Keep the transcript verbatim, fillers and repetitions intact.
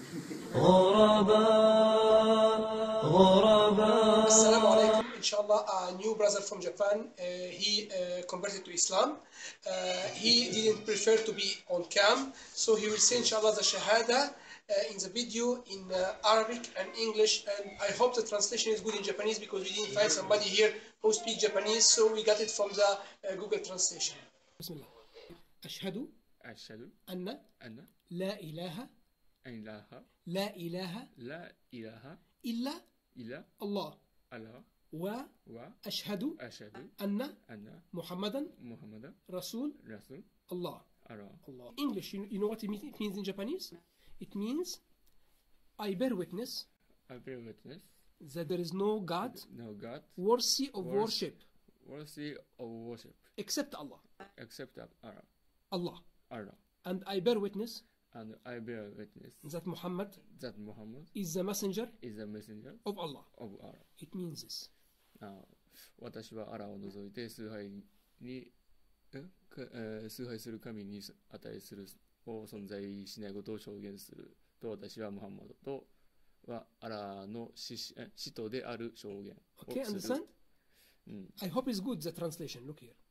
غرباء غرباء. Assalamu alaikum. Inshallah, a new brother from Japan. Uh, he uh, converted to Islam. Uh, he didn't prefer to be on cam, so he will say inshallah the Shahada uh, in the video in uh, Arabic and English. And I hope the translation is good in Japanese because we didn't find somebody here who speaks Japanese, so we got it from the uh, Google translation. Bismillah. أشهد أشهد أن أن لا إله إله لا إله لا إله إلا إلا الله الله وأشهد وأشهد أن أن محمدا محمدا رسول رسول الله. الله. Allah. English, you, you know what it means, it means in Japanese? It means I bear witness I bear witness that there is no God no God worthy of Worth- worship worthy of worship except Allah. except Allah. Allah. Allah. And I bear witness And I bear witness that Muhammad that Muhammad is the messenger is a messenger of Allah. of Allah. It means this. あ私はアラを除いて崇拝に、えかえー崇拝する神に値するを存在しないことを証言すると、私はムハンマドとはアラの使使徒である証言を Okay, する。 understand? うん、 I hope it's good, the translation. Look here.